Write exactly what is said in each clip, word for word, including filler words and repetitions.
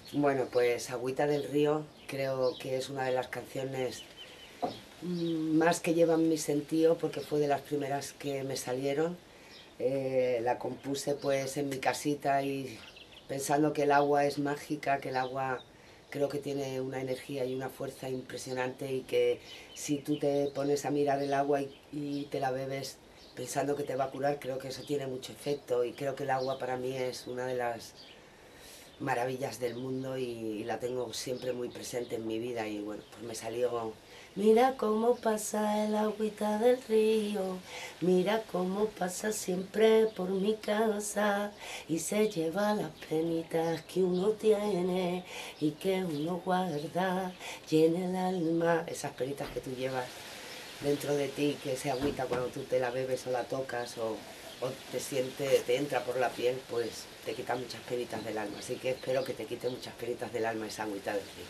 Bueno, pues Agüita del Río creo que es una de las canciones mm, más que llevan mi sentido porque fue de las primeras que me salieron. Eh, la compuse pues en mi casita y pensando que el agua es mágica, que el agua creo que tiene una energía y una fuerza impresionante y que si tú te pones a mirar el agua y, y te la bebes pensando que te va a curar, creo que eso tiene mucho efecto y creo que el agua para mí es una de las maravillas del mundo y la tengo siempre muy presente en mi vida y bueno, pues me salió. Mira cómo pasa el agüita del río, mira cómo pasa siempre por mi casa y se lleva las penitas que uno tiene y que uno guarda, llena el alma, esas penitas que tú llevas dentro de ti, que ese agüita cuando tú te la bebes o la tocas o, o te siente, te entra por la piel, pues te quita muchas penitas del alma. Así que espero que te quite muchas penitas del alma esa agüita del río.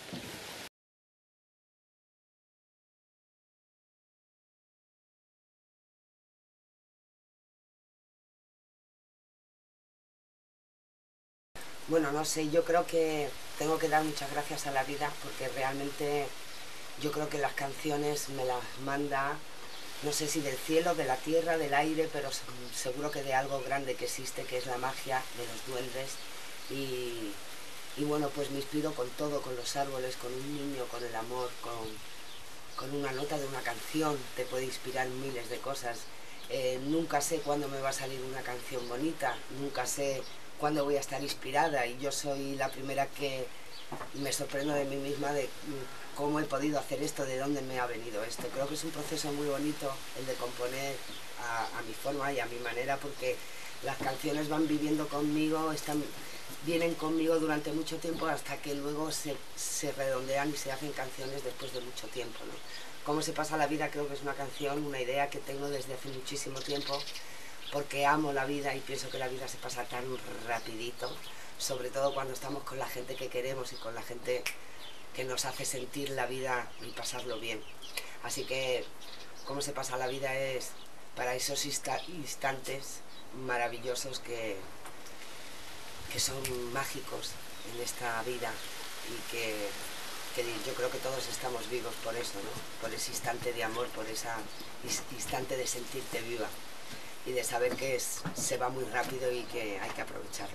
Bueno, no sé, yo creo que tengo que dar muchas gracias a la vida porque realmente yo creo que las canciones me las manda, no sé si del cielo, de la tierra, del aire, pero seguro que de algo grande que existe, que es la magia de los duendes. Y, y bueno, pues me inspiro con todo, con los árboles, con un niño, con el amor, con, con una nota de una canción, te puede inspirar miles de cosas. Eh, nunca sé cuándo me va a salir una canción bonita, nunca sé cuándo voy a estar inspirada y yo soy la primera que me sorprendo de mí misma de mm, cómo he podido hacer esto, de dónde me ha venido esto. Creo que es un proceso muy bonito el de componer a, a mi forma y a mi manera porque las canciones van viviendo conmigo, están, vienen conmigo durante mucho tiempo hasta que luego se, se redondean y se hacen canciones después de mucho tiempo, ¿no? Cómo se pasa la vida creo que es una canción, una idea que tengo desde hace muchísimo tiempo porque amo la vida y pienso que la vida se pasa tan rapidito, sobre todo cuando estamos con la gente que queremos y con la gente que nos hace sentir la vida y pasarlo bien. Así que cómo se pasa la vida es para esos instantes maravillosos que, que son mágicos en esta vida y que, que yo creo que todos estamos vivos por eso, ¿no? Por ese instante de amor, por ese instante de sentirte viva y de saber que es, se va muy rápido y que hay que aprovecharlo.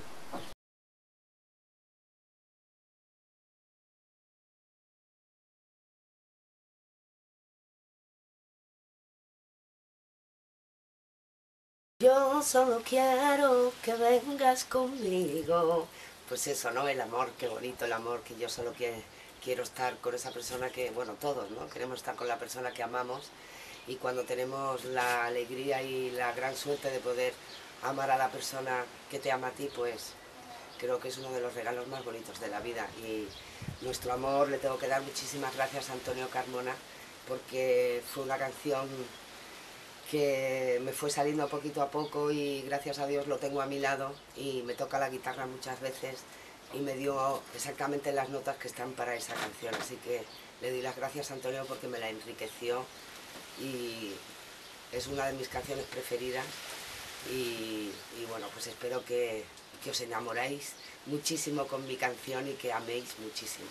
Yo solo quiero que vengas conmigo. Pues eso, ¿no? El amor, qué bonito el amor, que yo solo que, quiero estar con esa persona que, bueno, todos, ¿no? Queremos estar con la persona que amamos y cuando tenemos la alegría y la gran suerte de poder amar a la persona que te ama a ti, pues creo que es uno de los regalos más bonitos de la vida y nuestro amor le tengo que dar muchísimas gracias a Antonio Carmona porque fue una canción que me fue saliendo poquito a poco y gracias a Dios lo tengo a mi lado y me toca la guitarra muchas veces y me dio exactamente las notas que están para esa canción, así que le doy las gracias a Antonio porque me la enriqueció y es una de mis canciones preferidas y, y bueno, pues espero que, que os enamoráis muchísimo con mi canción y que améis muchísimo.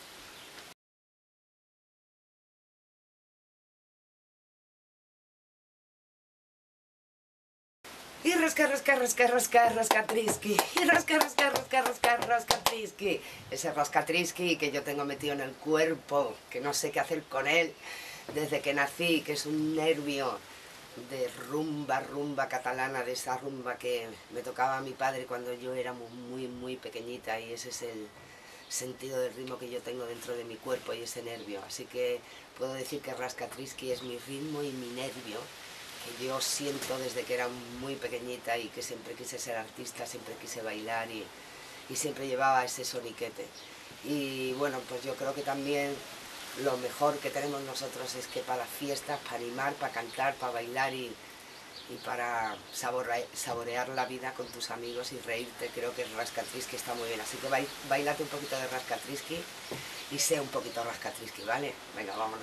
Y rasca, rasca, rasca, rasca, rascatrisqui. Y rasca, rasca, rasca, rasca, rascatrisqui. Ese rascatrisqui que yo tengo metido en el cuerpo, que no sé qué hacer con él desde que nací, que es un nervio de rumba, rumba catalana, de esa rumba que me tocaba a mi padre cuando yo era muy, muy, muy pequeñita y ese es el sentido del ritmo que yo tengo dentro de mi cuerpo y ese nervio. Así que puedo decir que Rascatrisqui es mi ritmo y mi nervio que yo siento desde que era muy pequeñita y que siempre quise ser artista, siempre quise bailar y, y siempre llevaba ese soniquete. Y bueno, pues yo creo que también lo mejor que tenemos nosotros es que para las fiestas, para animar, para cantar, para bailar y, y para saborear, saborear la vida con tus amigos y reírte, creo que el Rascatrisqui está muy bien. Así que bailate un poquito de Rascatrisqui y sé un poquito Rascatrisqui, ¿vale? Venga, vámonos.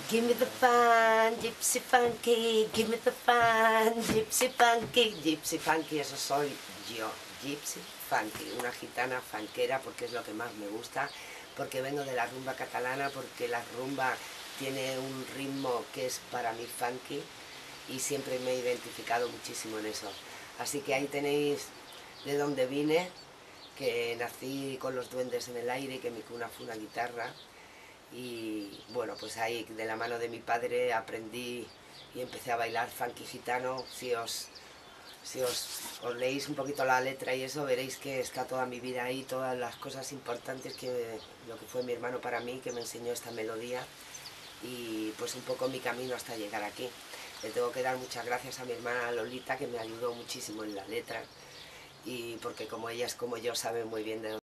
Give me the fun, gypsy funky, give me the fun, gypsy funky, gypsy funky, eso soy yo, gypsy funky, una gitana fanquera porque es lo que más me gusta, porque vengo de la rumba catalana, porque la rumba tiene un ritmo que es para mí funky y siempre me he identificado muchísimo en eso. Así que ahí tenéis de dónde vine, que nací con los duendes en el aire y que mi cuna fue una guitarra. Y bueno, pues ahí de la mano de mi padre aprendí y empecé a bailar funky gitano. Si os, si os, os leéis un poquito la letra y eso, veréis que está toda mi vida ahí, todas las cosas importantes que lo que fue mi hermano para mí, que me enseñó esta melodía y pues un poco mi camino hasta llegar aquí. Le tengo que dar muchas gracias a mi hermana Lolita, que me ayudó muchísimo en la letra, y porque como ella es como yo, sabe muy bien de